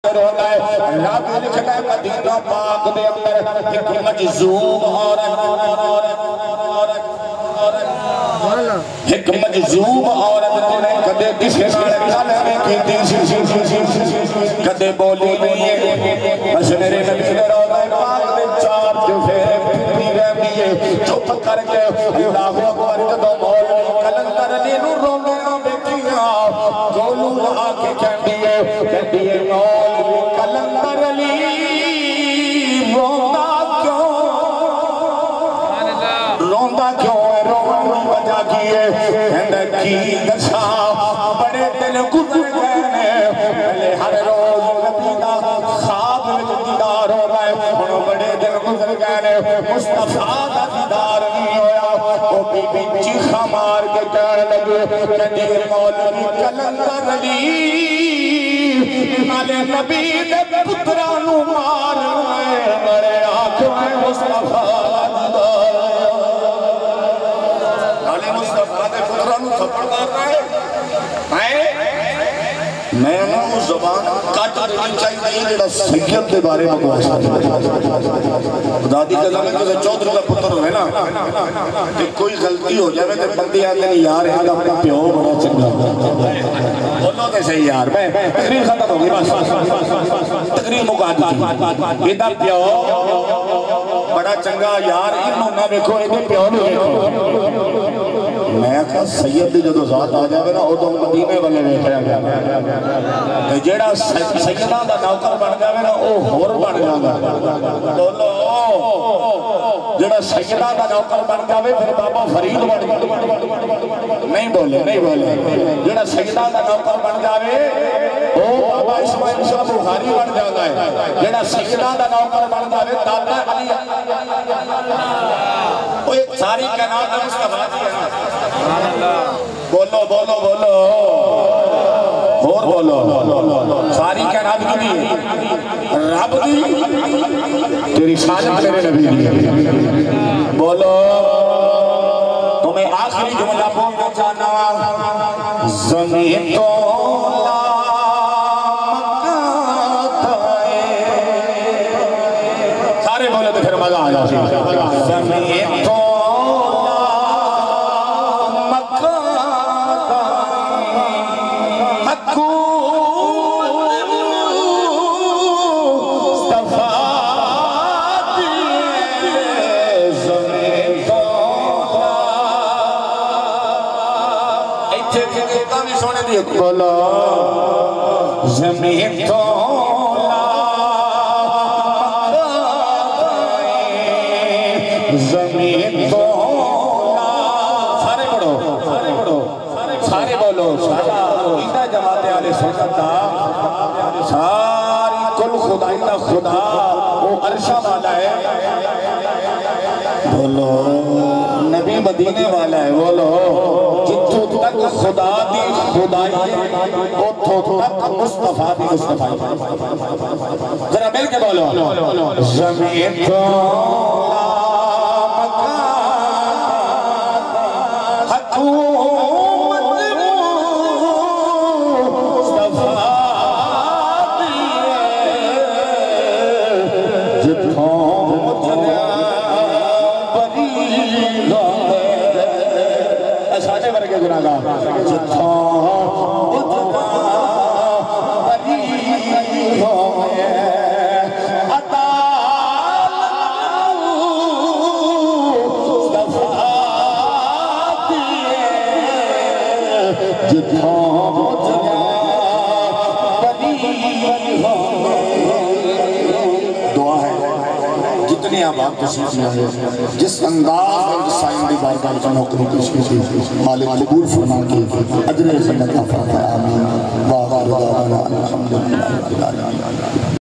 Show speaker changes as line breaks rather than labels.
رب لکھنا ہے مدینہ پاک دے اندر ایک مجذوب عورت نے کدے کسی نال گل نہیں کیتی کدے بولی نہیں ہے بس میرے نبی نے روضہ پاک دے چار چفیرے پھرتی رہتی ہے چپ کر کے اللہ اکبر جدوں مولوی کلندر علی نوں روندے ویکھیا گولو آ کے کہندی ہے مولوی کلندر علی روندا کیوں ہے رون دی وجہ کی ہے کہندا کی دساں بڑے دن گزر گئے نے پہلے ہر روز نبی دا خواب وچ دیدار ہوندا ہے ہن بڑے دن گزر گئے نے مصطفیٰ دا دیدار نہیں ہویا او بی بی چیخا مار کے کہن لگے کہندی مولوی کلندر علی نالے نبی دے پتراں نوں مار مرے آنکھ میں مصطفیٰ دا دیدار نالے مصطفیٰ دے پتراں نوں تھپڑ مارنا ہے میں انہوں زبان کٹ دینی چاہیے جڑا سید دے بارے میں بکواس خدا دی قسم ہے کہ چودھری دا پتر ہوئے نا کہ کوئی غلطی ہو جائے تو بندے آتے ہیں یار ہے کہ اپنا پیو بڑا چنگا بولو تے صحیح یار میں تقریر ختم ہوگی بس تقریر مکا دی یہ دا پیو بڑا چنگا یار انہوں نہ دیکھو ایک پیو نہیں دیکھو میں کہا سید دی جدو ذات آ جائے نا ادو مدینے والے بیٹھے گیا جیڑا سیدہ دا نوکر بن جائے نا او ہور بن جائے بولو جیڑا سیدہ دا نوکر بن جائے پھر بابا فرید بن جائے نہیں بولے جیڑا سیدہ دا نوکر بن جائے او بابا اسماعیل شاہ بخاری بن جائے جیڑا سیدہ دا نوکر بن جائے دادا علی وہ ایک ساری کائنات مصطفیٰ دی ہے بولو اور بولو ساری کائنات کی دی رب دی تیری شانت میرے نبی دی بولو تمہیں آخری جملہ بولنا چاہنا زمین تو سارے بولے تو پھر مزہ آ جائے زمین تو بولو زمین تو زمین تو سارے بولو سارا جماعت علیہ سنت ساری کل خدائی دا خدا وہ عرشہ والا ہے بولو نبی مدینے والا ہے بولو جتو تک خدا دی خدائی اتھو تک مصطفیٰ دی مصطفیٰ ذرا مل کے بولو زمین تو جس انداز میں سائن دی بارگاہ کا نوکری پیش کی مالک قبول فرما کے اجر جنت عطا فرمائے آمین واخر دعوانا الحمدللہ